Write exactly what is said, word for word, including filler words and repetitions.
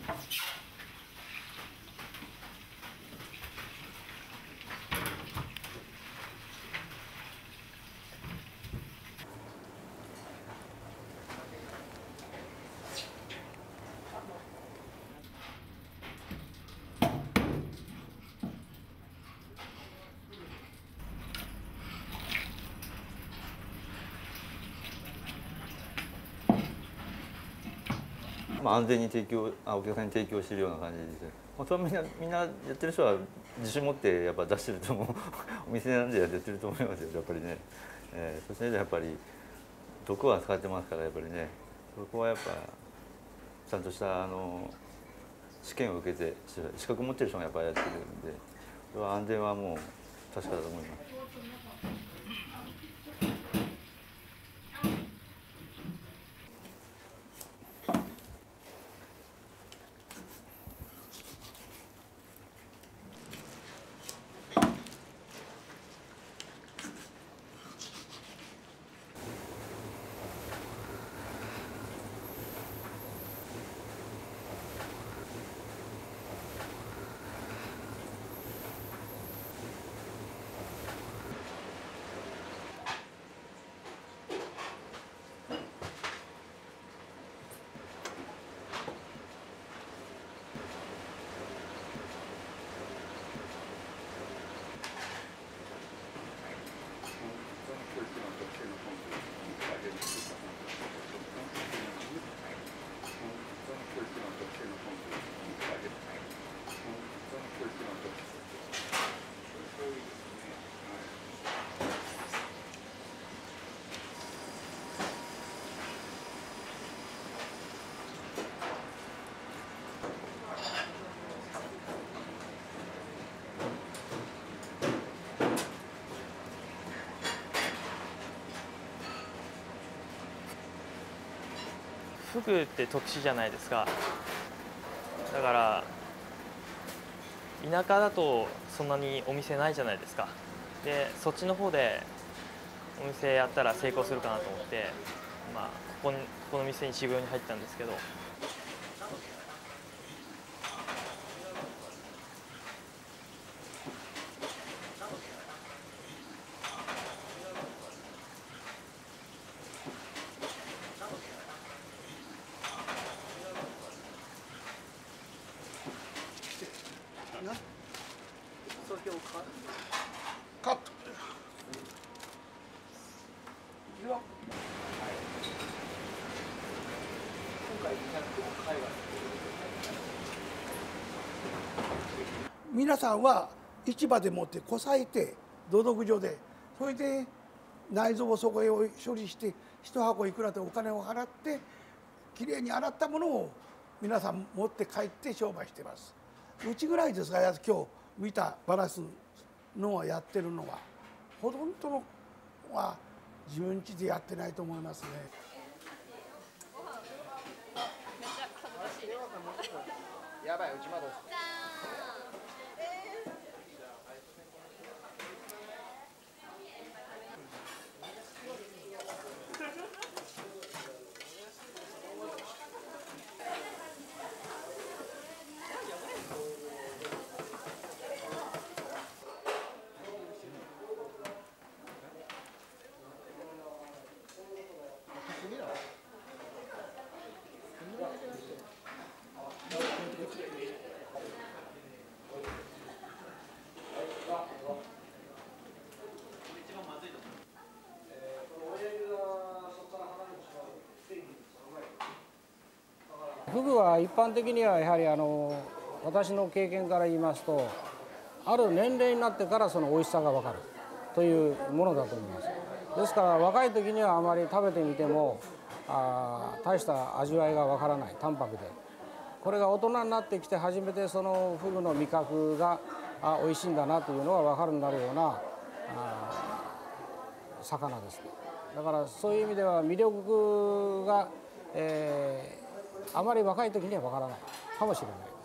まあ安全に提供、あお客さんに提供しているような感じです。本当はみんなみんなやってる人は自信持ってやっぱ出してると思うお店なんでやってると思いますよやっぱりね。えー、そしてやっぱり毒は使ってますからやっぱりねそこはやっぱちゃんとしたあの試験を受けて資格持ってる人がやっぱりやってるんでそれは安全はもう確かだと思います。 フグって特殊じゃないですか。だから田舎だとそんなにお店ないじゃないですか。でそっちの方でお店やったら成功するかなと思って、まあ、ここにここの店に修行に入ったんですけど。 カット。皆さんは市場でもってこさえて土木所でそれで内臓をそこへ処理して一箱いくらでお金を払ってきれいに洗ったものを皆さん持って帰って商売してます。うちぐらいですが今日見たバラすのをやってるのはほとんどのは自分家でやってないと思いますね。やばい、うちまだ。 フグは一般的にはやはりあの私の経験から言いますとある年齢になってからその美味しさが分かるというものだと思います。ですから若い時にはあまり食べてみてもあ大した味わいが分からない淡白でこれが大人になってきて初めてそのフグの味覚があ美味しいんだなというのが分かるようになるようなあ魚です。だからそういう意味では魅力が、えーあまり若い時にはわからないかもしれない。